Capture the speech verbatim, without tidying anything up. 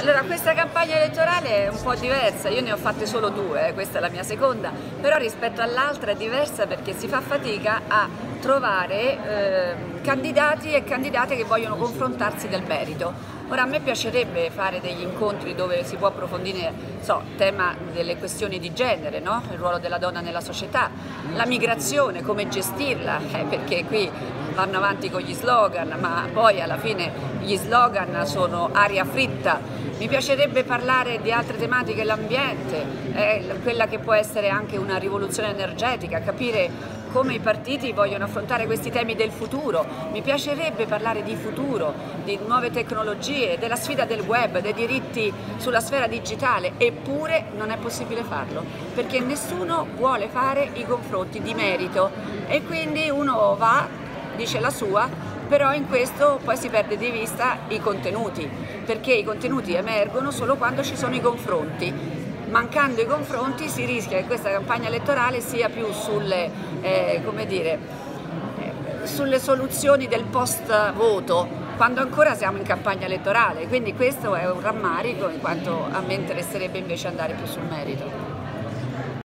Allora, questa campagna elettorale è un po' diversa, io ne ho fatte solo due, eh, questa è la mia seconda, però rispetto all'altra è diversa perché si fa fatica a trovare eh, candidati e candidate che vogliono confrontarsi del merito. Ora, a me piacerebbe fare degli incontri dove si può approfondire so, il tema delle questioni di genere, no? Il ruolo della donna nella società, la migrazione, come gestirla, eh, perché qui vanno avanti con gli slogan, ma poi alla fine gli slogan sono aria fritta. Mi piacerebbe parlare di altre tematiche, l'ambiente, eh, quella che può essere anche una rivoluzione energetica, capire come i partiti vogliono affrontare questi temi del futuro. Mi piacerebbe parlare di futuro, di nuove tecnologie, della sfida del web, dei diritti sulla sfera digitale, eppure non è possibile farlo, perché nessuno vuole fare i confronti di merito e quindi uno va, dice la sua, però in questo poi si perde di vista i contenuti, perché i contenuti emergono solo quando ci sono i confronti. Mancando i confronti si rischia che questa campagna elettorale sia più sulle, eh, come dire, eh, sulle soluzioni del post voto, quando ancora siamo in campagna elettorale, quindi questo è un rammarico in quanto a me interesserebbe invece andare più sul merito.